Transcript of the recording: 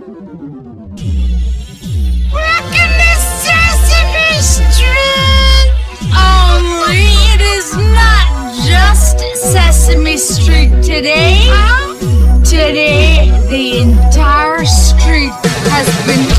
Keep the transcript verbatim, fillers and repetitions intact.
Welcome to Sesame Street! Only it is not just Sesame Street today. Today, the entire street has been